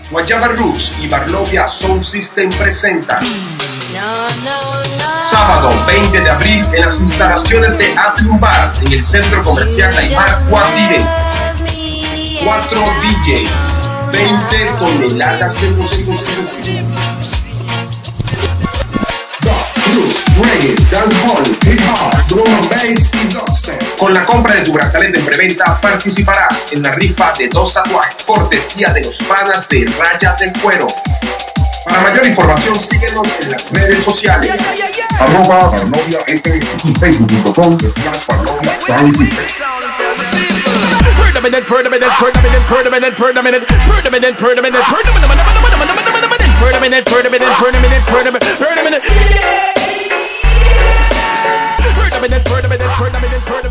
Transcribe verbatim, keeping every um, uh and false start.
Guayaba Roots y Barlovia Sound System presentan Sábado veinte de abril en las instalaciones de ATRIVM en el centro comercial Daymar, Guatire. Cuatro D Js, veinte toneladas de música. Con la compra de tu brazalete en preventa participarás en la rifa de dos tatuajes, cortesía de los panas de Raya del Cuero. Para mayor información síguenos en las redes sociales. Arroba Barlovia S S y Facebook punto com slash Barlovia Sound System. Permanent, permanent, permanent, permanent, permanent, permanent, permanent, permanent, permanent, permanent, permanent, permanent, permanent, permanent, permanent, permanent, permanent, permanent.